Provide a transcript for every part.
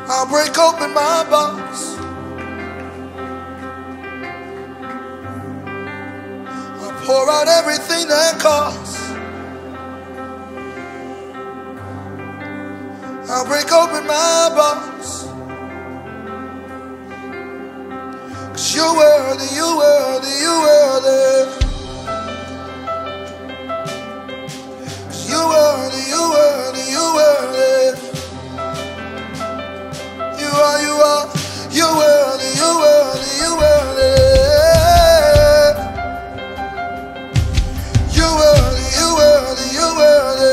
I'll break open my box. I'll pour out everything that costs. I'll break open my box. 'Cause you're worthy, you're worthy, you're worthy. 'Cause you're worthy, you're worthy, you're worthy. You are, you're worthy, you're worthy, you're worthy. You're worthy, you're worthy, you're worthy.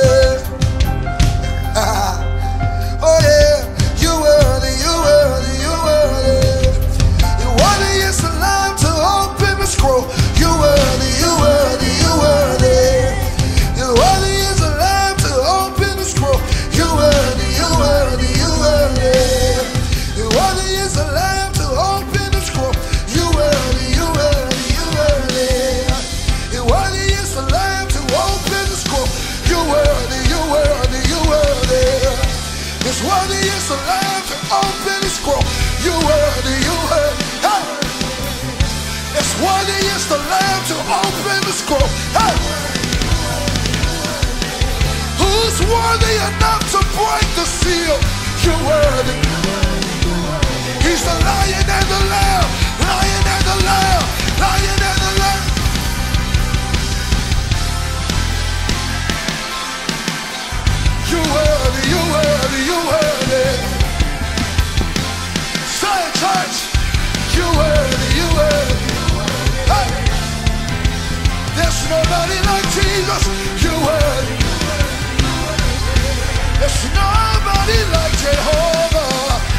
Oh yeah, you're worthy, you're worthy, you're worthy. You're worthy is the lamb to open the scroll. You're worthy, you're worthy, you're worthy. You're worthy is the lamb to open the scroll. You're worthy, you're worthy, you're worthy. You're worthy is the lamb to open the scroll. You're worthy, you're worthy, you're worthy. You're worthy is the lamb to open the scroll. You're worthy, you're worthy, you're worthy. It's worthy is the lamb to open the scroll. You're worthy, you're worthy. Hey! It's worthy is the lamb to open the scroll. Hey! Who's worthy enough to break the seal? You're worthy. He's the lion and the lamb, lion and the lamb, lion and the lamb. You're worthy, you're worthy, you're worthy. Say it, church. You're worthy, you're worthy. Hey. There's nobody like Jesus. You're worthy. There's nobody like Jehovah.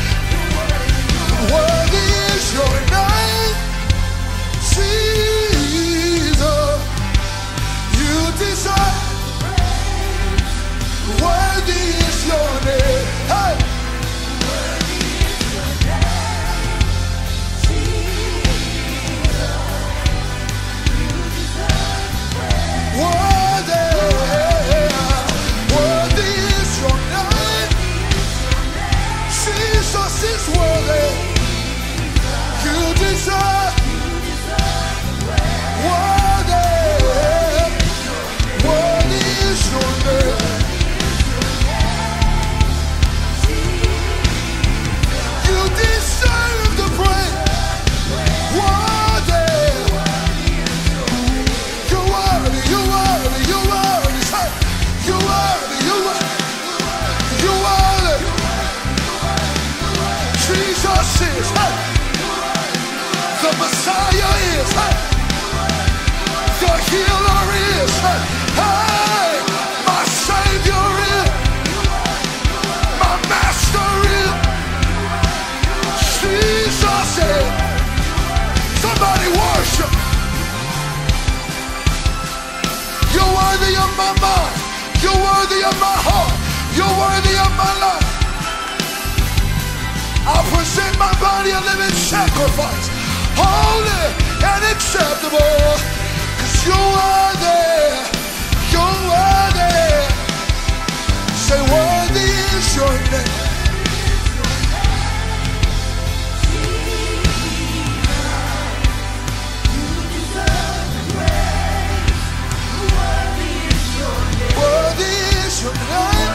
Worthy is your name, Jesus. You deserve. Worthy is your name. Hey. Worthy is your name, Jesus. You deserve praise. Worthy is your name. Jesus is worthy. You deserve worthy. Worthy is your name. You deserve the praise. Worthy. You're worthy, you're worthy, you're worthy. Say, you're worthy, you're worthy. You're worthy. Jesus is, hey. The Messiah is, hey. The healer is, hey. Hey. My Savior is, my Master is. Jesus is. Somebody worship. You're worthy of my mind. You're worthy of my heart. You're worthy of my life. I'll present my body a living sacrifice, holy and acceptable. 'Cause you're worthy. You're worthy. Say, worthy is your name. Worthy is your name.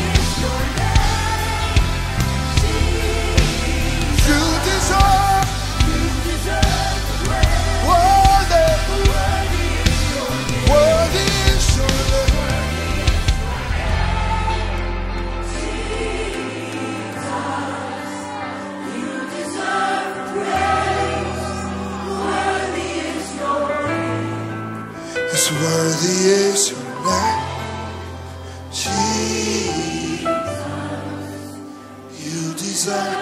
You deserve. Worthy. Worthy is your name. You deserve praise. Worthy is your name. Yes, worthy is your name. Jesus, you deserve.